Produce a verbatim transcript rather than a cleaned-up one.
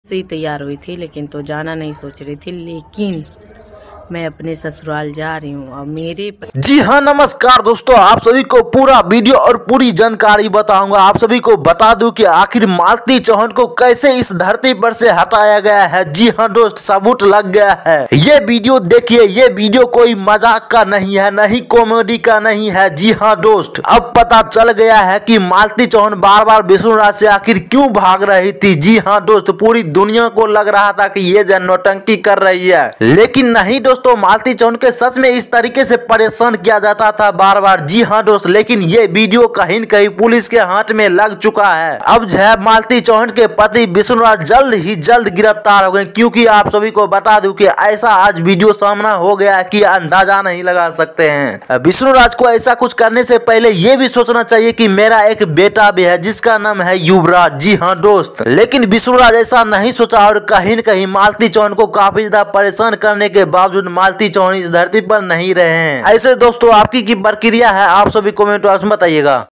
से ही तैयार हुई थी, लेकिन तो जाना नहीं सोच रही थी, लेकिन मैं अपने ससुराल जा रही हूँ और मेरे जी हाँ, नमस्कार दोस्तों, आप सभी को पूरा वीडियो और पूरी जानकारी बताऊंगा। आप सभी को बता दूं कि आखिर मालती चौहान को कैसे इस धरती पर से हटाया गया है। जी हाँ दोस्त, सबूत लग गया है। ये वीडियो देखिए, ये वीडियो कोई मजाक का नहीं है, नहीं कॉमेडी का नहीं है। जी हाँ दोस्त, अब पता चल गया है कि मालती चौहान बार बार विष्णुराज से आखिर क्यों भाग रही थी। जी हाँ दोस्त, पूरी दुनिया को लग रहा था कि ये जन नौटंकी कर रही है, लेकिन नहीं दोस्तों, मालती चौहान के सच में इस तरीके से परेशान किया जाता था बार बार। जी हाँ दोस्त, लेकिन ये वीडियो कहीं न कहीं पुलिस के हाथ में लग चुका है। अब जो है मालती चौहान के पति विष्णुराज जल्द ही जल्द गिरफ्तार हो गए, क्योंकि आप सभी को बता दूं कि ऐसा आज वीडियो सामना हो गया कि अंदाजा नहीं लगा सकते हैं। विष्णुराज को ऐसा कुछ करने से पहले ये भी सोचना चाहिए कि मेरा एक बेटा भी है जिसका नाम है युवराज। जी हाँ दोस्त, लेकिन विष्णुराज ऐसा नहीं सोचा और कहीं न कहीं मालती चौहान को काफी ज्यादा परेशान करने के बावजूद मालती चौहान इस धरती पर नहीं रहे हैं। ऐसे दोस्तों आपकी की प्रक्रिया है, आप सभी कमेंट बॉक्स में बताइएगा।